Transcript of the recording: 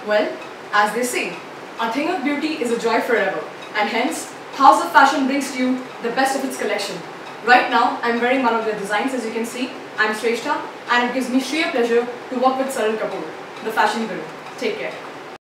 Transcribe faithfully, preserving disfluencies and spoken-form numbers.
Well, as they say, a thing of beauty is a joy forever, and hence, House of Fashion brings to you the best of its collection. Right now, I'm wearing one of their designs, as you can see. I'm Shrestha, and it gives me sheer pleasure to work with Saral Kapoor, the fashion guru. Take care.